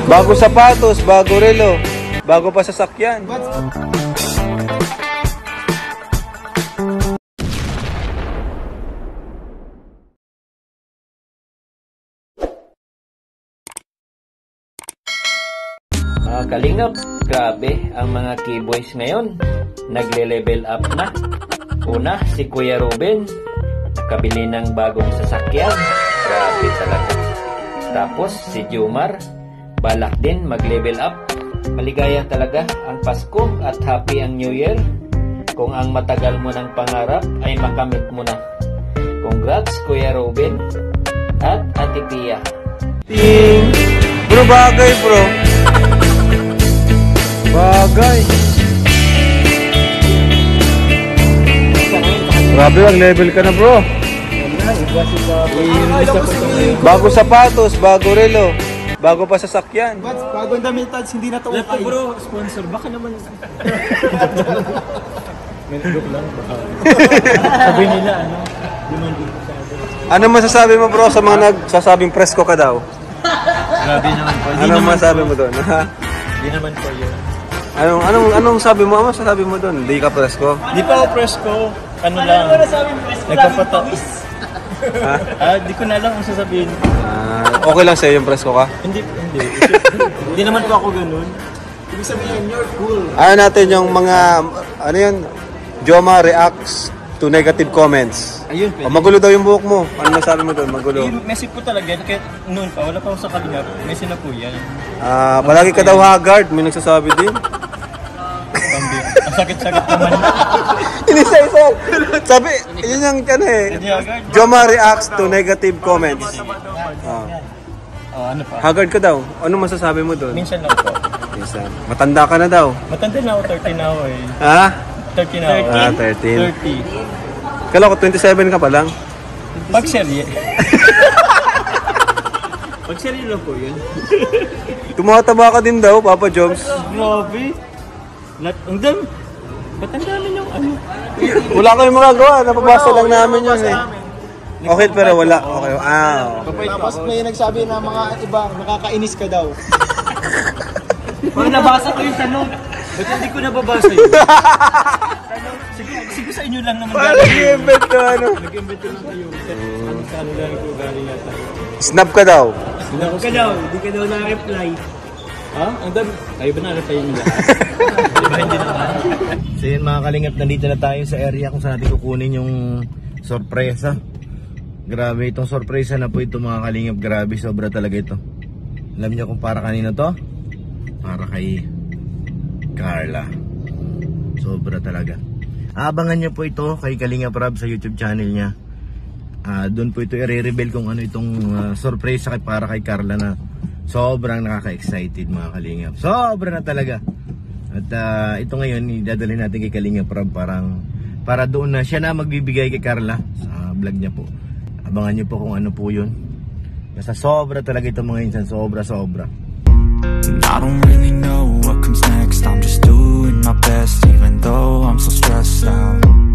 Bago sapatos, bago relo, bago pa sasakyan. Mga kalingap, grabe ang mga keyboys ngayon. Nagle-level up na. Una, si Kuya Ruben, nakabili ng bagong sasakyan. Grabe talaga. Tapos, si Jomar, balak din mag-level up. Maligaya talaga ang Pasko at happy ang New Year. Kung ang matagal mo ng pangarap ay makamit mo na. Congrats, Kuya Ruben at Ate Pia. Ting! Bro, bagay bro. Bagay. Grabe, ang level ka na bro. Bago sapatos, bago relo, bago pa sasakyan. Bago ang damit, hindi na to okay. Bro, sponsor, baka naman. Joke lang. Sabi nila, Ano masasabi mo bro sa mga nagsasabing presko ka daw? Grabe naman po. Ano masasabi mo doon? Hindi naman po yun. Anong sabi mo? Ano masasabi mo doon? Hindi ka presko? Di pa ako presko. Ano lang? Nagpapatapos. Di ko na lang ang sasabihin. Okay lang sa'yo yung presko ka? Hindi. Hindi naman po ako ganun. Ibig sabihin, you're cool. Ano natin yung mga, ano yun? Joma reacts to negative comments. Ayun, pwede. Magulo daw yung buhok mo. Ano masabi mo doon? Magulo. Messi po talaga. Kahit noon pa, wala pa ako sa kalingap. Messi na po yan. Palagi ka daw haggard. May nagsasabi din. Ang sakit-sakit naman. Inisa-isa. Sabi, yun yung ano eh. Joma reacts to negative comments. Ano pa? Haggard ka daw. Ano masasabi mo doon? Minsan lang po. Minsan. Matanda ka na daw. Matanda na ako, 30 na ako eh. Ha? 30 na ako. 13. Kala ko 27 ka pa lang. Pag serye. Pag serye lang po yun. Tumataba ka din daw, Papa Joms. Grabe. Ang dami. Ba't ang dami yung ano? Wala kayong magagawa. Napabasa lang namin yun eh. Okay, pero wala. Okay. Tapos may nagsabi na mga iba, nakakainis ka daw. Pag nabasa ko yung tanong, ba't hindi ko nababasa yun? Siguro sa inyo lang naman. Paano nag-invent ka ano? Nag-invent ko lang kayo. Ano lang ito galing yata. Snap ka daw. Snap ka daw. Hindi ka daw na-reply. Ha? Ang dami. Kayo ba na-reply nyo lahat? Diba hindi naman? So yun mga kalingap, nandito na tayo sa area kung saan natin kukunin yung sorpresa. Grabe itong sorpresa na po ito mga kalingap. Grabe, sobra talaga ito. Alam niyo kung para kanino to? Para kay Carla. Sobra talaga. Abangan niyo po ito kay Kalingap Rob sa YouTube channel niya. Doon po ito i-reveal kung ano itong sorpresa para kay Carla na sobrang nakaka-excited mga Kalingap. Sobra na talaga. At ito ngayon idadalhin natin kay Kalingap Rob para doon na siya na magbibigay kay Carla sa vlog niya po. Abangan niyo po kung ano po yun. Basta sobra talaga ito mga insan. Sobra. I don't really know what comes next. I'm just doing my best even though I'm so stressed out.